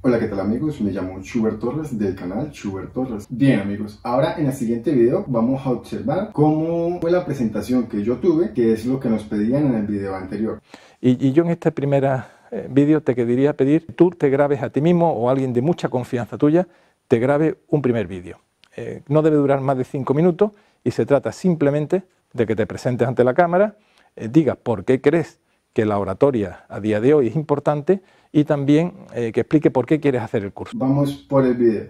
Hola, ¿qué tal amigos? Me llamo Schubert Torres del canal Schubert Torres. Bien amigos, ahora en el siguiente video vamos a observar cómo fue la presentación que yo tuve, que es lo que nos pedían en el video anterior. Y yo en este primer vídeo te quería pedir que tú te grabes a ti mismo o alguien de mucha confianza tuya te grabe un primer vídeo. No debe durar más de 5 minutos y se trata simplemente de que te presentes ante la cámara, digas por qué crees que la oratoria a día de hoy es importante y también que explique por qué quieres hacer el curso. Vamos por el video.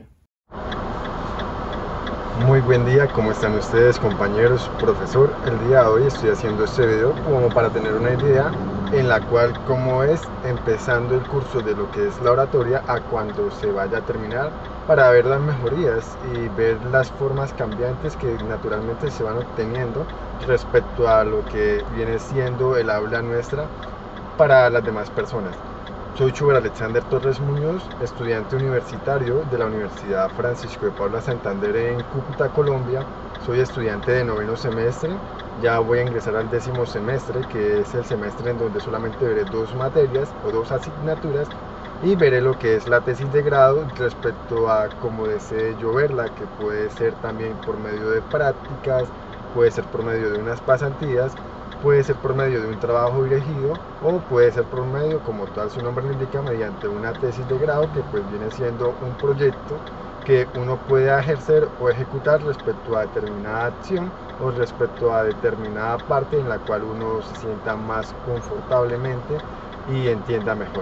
Muy buen día, ¿cómo están ustedes, compañeros, profesor? El día de hoy estoy haciendo este video como para tener una idea en la cual cómo es empezando el curso de lo que es la oratoria a cuando se vaya a terminar, para ver las mejorías y ver las formas cambiantes que naturalmente se van obteniendo respecto a lo que viene siendo el aula nuestra para las demás personas. Soy Schubert Alexander Torres Muñoz, estudiante universitario de la Universidad Francisco de Paula Santander en Cúcuta, Colombia. Soy estudiante de 9º semestre, ya voy a ingresar al 10º semestre, que es el semestre en donde solamente veré 2 materias o 2 asignaturas y veré lo que es la tesis de grado respecto a cómo desee yo verla, que puede ser también por medio de prácticas, puede ser por medio de unas pasantías, puede ser por medio de un trabajo dirigido o puede ser por medio, como tal su nombre lo indica, mediante una tesis de grado, que pues viene siendo un proyecto que uno puede ejercer o ejecutar respecto a determinada acción o respecto a determinada parte en la cual uno se sienta más confortablemente y entienda mejor.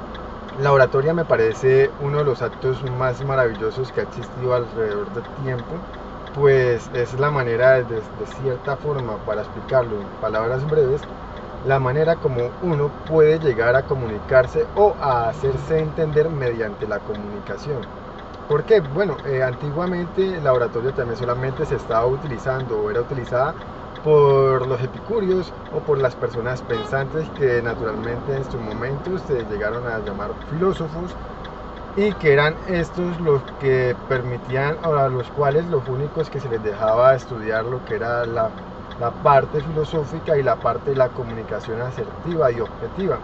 La oratoria me parece uno de los actos más maravillosos que ha existido alrededor del tiempo, pues es la manera de cierta forma, para explicarlo en palabras breves, la manera como uno puede llegar a comunicarse o a hacerse entender mediante la comunicación. ¿Por qué? Bueno, antiguamente la oratoria también solamente se estaba utilizando o era utilizada por los epicúreos o por las personas pensantes, que naturalmente en su momento se llegaron a llamar filósofos, y que eran estos los que permitían, o a los cuales los únicos que se les dejaba estudiar lo que era la parte filosófica y la parte de la comunicación asertiva y objetiva.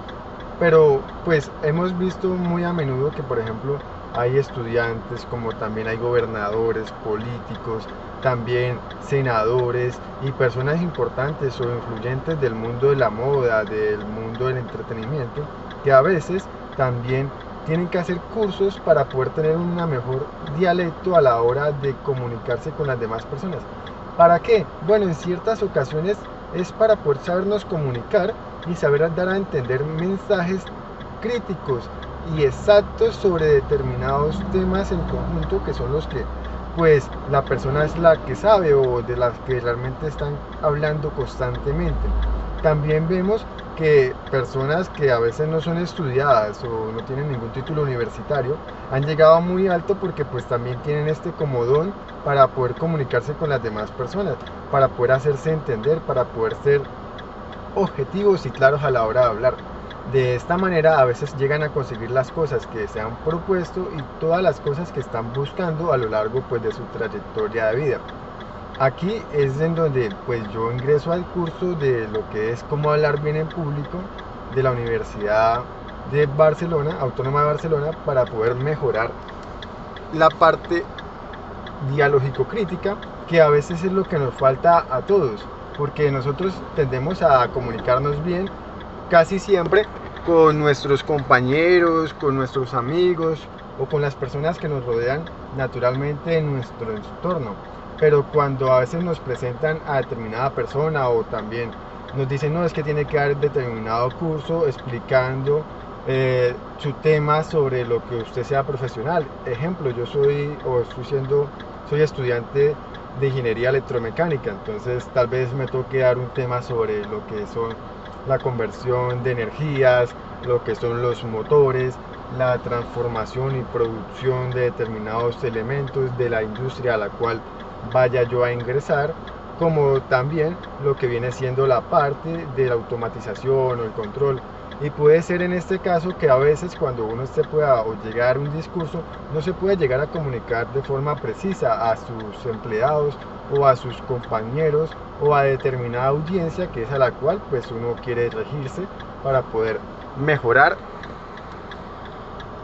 Pero pues hemos visto muy a menudo que, por ejemplo, hay estudiantes, como también hay gobernadores, políticos, también senadores y personas importantes o influyentes del mundo de la moda, del mundo del entretenimiento, que a veces también tienen que hacer cursos para poder tener un mejor dialecto a la hora de comunicarse con las demás personas. ¿Para qué? Bueno, en ciertas ocasiones es para poder sabernos comunicar y saber dar a entender mensajes críticos y exactos sobre determinados temas en conjunto, que son los que pues la persona es la que sabe o de las que realmente están hablando constantemente. También vemos que personas que a veces no son estudiadas o no tienen ningún título universitario han llegado muy alto, porque pues también tienen este como don para poder comunicarse con las demás personas, para poder hacerse entender, para poder ser objetivos y claros a la hora de hablar. De esta manera a veces llegan a conseguir las cosas que se han propuesto y todas las cosas que están buscando a lo largo pues de su trayectoria de vida. Aquí es en donde pues yo ingreso al curso de lo que es cómo hablar bien en público de la Universidad de Barcelona, Autónoma de Barcelona, para poder mejorar la parte dialógico-crítica, que a veces es lo que nos falta a todos, porque nosotros tendemos a comunicarnos bien casi siempre con nuestros compañeros, con nuestros amigos o con las personas que nos rodean naturalmente en nuestro entorno. Pero cuando a veces nos presentan a determinada persona o también nos dicen, no, es que tiene que dar determinado curso explicando su tema sobre lo que usted sea profesional. Ejemplo, yo soy estudiante de ingeniería electromecánica, entonces tal vez me toque dar un tema sobre lo que son la conversión de energías, lo que son los motores, la transformación y producción de determinados elementos de la industria a la cual vaya yo a ingresar, como también lo que viene siendo la parte de la automatización o el control. Y puede ser en este caso que a veces cuando uno se pueda o llegar a un discurso, no se puede llegar a comunicar de forma precisa a sus empleados o a sus compañeros o a determinada audiencia, que es a la cual pues uno quiere regirse para poder mejorar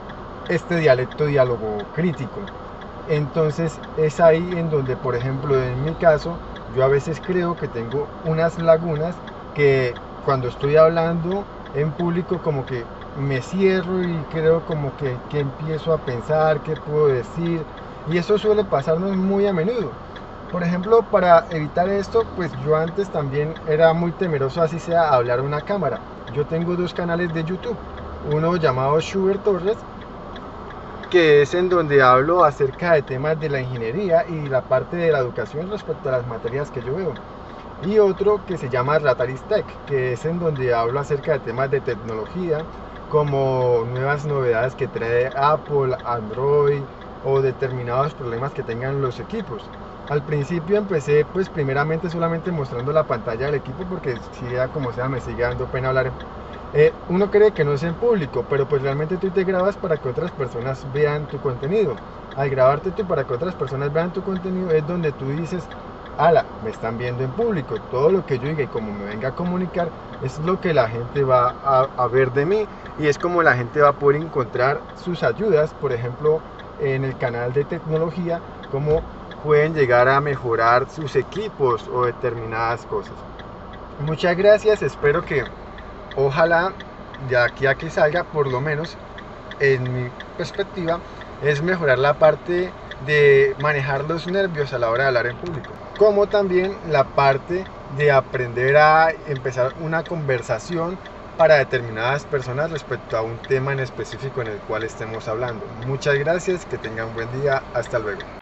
este diálogo crítico. Entonces es ahí en donde, por ejemplo, en mi caso, yo a veces creo que tengo unas lagunas que cuando estoy hablando en público como que me cierro y creo como que empiezo a pensar qué puedo decir, y eso suele pasarnos muy a menudo. Por ejemplo, para evitar esto, pues yo antes también era muy temeroso, así sea, a hablar a una cámara. Yo tengo 2 canales de YouTube, uno llamado Schubert Torres, que es en donde hablo acerca de temas de la ingeniería y la parte de la educación respecto a las materias que yo veo. Y otro que se llama Rataris Tech, que es en donde hablo acerca de temas de tecnología, como nuevas novedades que trae Apple, Android o determinados problemas que tengan los equipos. Al principio empecé pues primeramente solamente mostrando la pantalla del equipo, porque si sea como sea me sigue dando pena hablar. Uno cree que no es en público, pero pues realmente tú te grabas para que otras personas vean tu contenido. Al grabarte tú para que otras personas vean tu contenido es donde tú dices, ala, me están viendo en público, todo lo que yo diga y como me venga a comunicar es lo que la gente va a ver de mí, y es como la gente va a poder encontrar sus ayudas, por ejemplo, en el canal de tecnología, cómo pueden llegar a mejorar sus equipos o determinadas cosas. Muchas gracias, espero que ojalá de aquí a que salga, por lo menos en mi perspectiva, es mejorar la parte de manejar los nervios a la hora de hablar en público, como también la parte de aprender a empezar una conversación para determinadas personas respecto a un tema en específico en el cual estemos hablando. Muchas gracias, que tengan buen día, hasta luego.